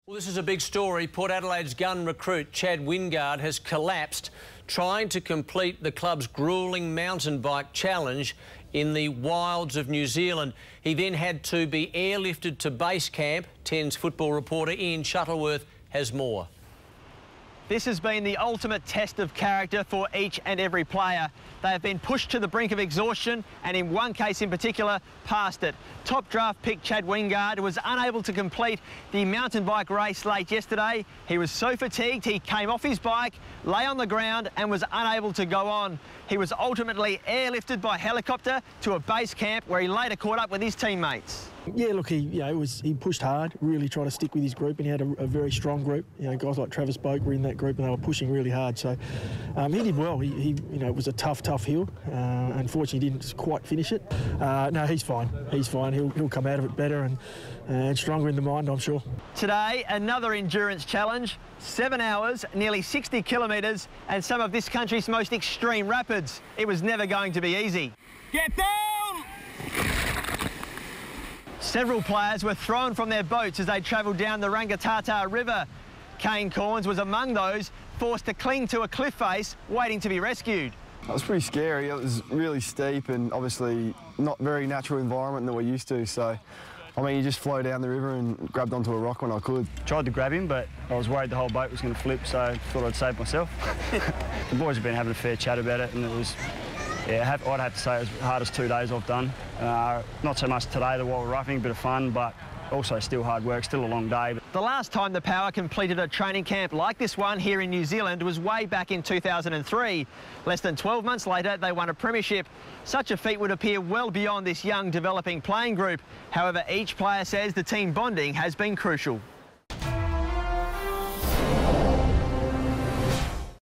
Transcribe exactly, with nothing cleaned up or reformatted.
Well, this is a big story. Port Adelaide's gun recruit, Chad Wingard, has collapsed trying to complete the club's gruelling mountain bike challenge in the wilds of New Zealand. He then had to be airlifted to base camp. Ten's football reporter Ian Shuttleworth has more. This has been the ultimate test of character for each and every player. They have been pushed to the brink of exhaustion and in one case in particular, past it. Top draft pick Chad Wingard was unable to complete the mountain bike race late yesterday. He was so fatigued he came off his bike, lay on the ground and was unable to go on. He was ultimately airlifted by helicopter to a base camp where he later caught up with his teammates. Yeah, look, he you know was he pushed hard, really tried to stick with his group, and he had a, a very strong group. You know, guys like Travis Boak were in that group, and they were pushing really hard. So um, he did well. He, he, you know, it was a tough, tough hill. Uh, unfortunately, he didn't quite finish it. Uh, no, he's fine. He's fine. He'll he'll come out of it better and uh, and stronger in the mind, I'm sure. Today, another endurance challenge. Seven hours, nearly sixty kilometres, and some of this country's most extreme rapids. It was never going to be easy. Get down! Several players were thrown from their boats as they travelled down the Rangitata River. Kane Corns was among those forced to cling to a cliff face, waiting to be rescued. It was pretty scary. It was really steep and obviously not very natural environment that we're used to. So, I mean, you just flow down the river and grabbed onto a rock when I could. Tried to grab him, but I was worried the whole boat was going to flip, so I thought I'd save myself. The boys have been having a fair chat about it, and it was, yeah, I'd have to say it was the hardest two days I've done. Uh, not so much today, the while roughing, a bit of fun, but also still hard work, still a long day. The last time the Power completed a training camp like this one here in New Zealand was way back in two thousand three. Less than twelve months later, they won a premiership. Such a feat would appear well beyond this young, developing playing group. However, each player says the team bonding has been crucial.